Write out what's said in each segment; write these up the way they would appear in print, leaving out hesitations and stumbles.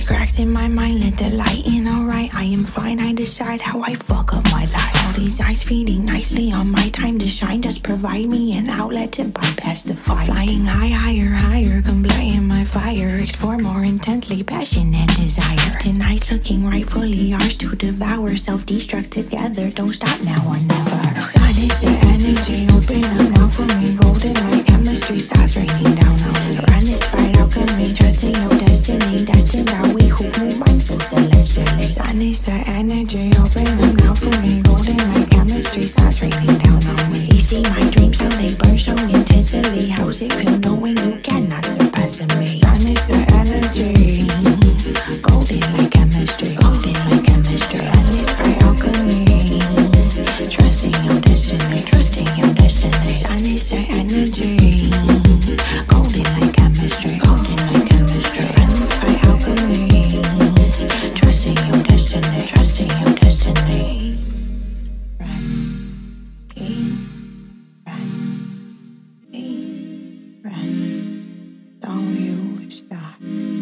These cracks in my mind, let the light in, alright. I am fine, I decide how I fuck up my life. All these eyes feeding nicely on my time to shine. Just provide me an outlet to bypass the fight. Flying high, higher, higher, come lighting my fire. Explore more intensely, passion and desire. Tonight's looking rightfully ours to devour. Self-destruct together, don't stop now or never. Sun is the energy, open up now for me. Golden like chemistry, stars raining down on me. Run this fight, alchemy, trusting your destiny. Destined are we who move minds so celestially. Sun is the energy, open up now for me. Golden like chemistry, stars raining down on me. See my dreams, how they burn so intensely. How's it feel knowing you cannot surpass me? Sun is the energy, golden like chemistry, golden like chemistry. Run this fight, alchemy, trusting your destiny, trusting your destiny. Sun is the energy, golden like chemistry, golden like chemistry. Run this fight, alchemy, trusting your destiny, trusting your destiny. Don't you stop.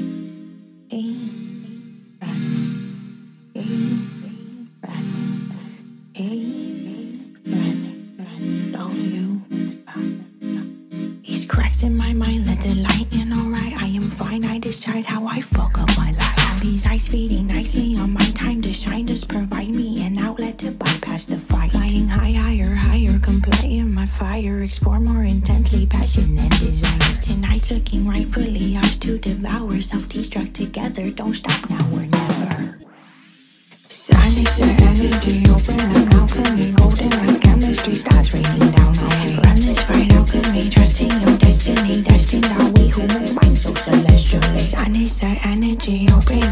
Don't you stop. These cracks in my mind, let the light in, alright. I am fine, I decide how I fuck up my life. All these eyes feeding nicely on my time to shine. Just provide me an outlet to bypass the fight. Flying high, higher, higher, come lighting my fire. Explore more intensely, passion and desire. Tonight's looking rightfully ours to devour. Self-destruct together, don't stop now or never. Sun is the energy, open up now for me. Golden like chemistry, stars raining down on me. Run this fight, alchemy, trusting your destiny. Destined are we who move minds so celestially. Sun is the energy, open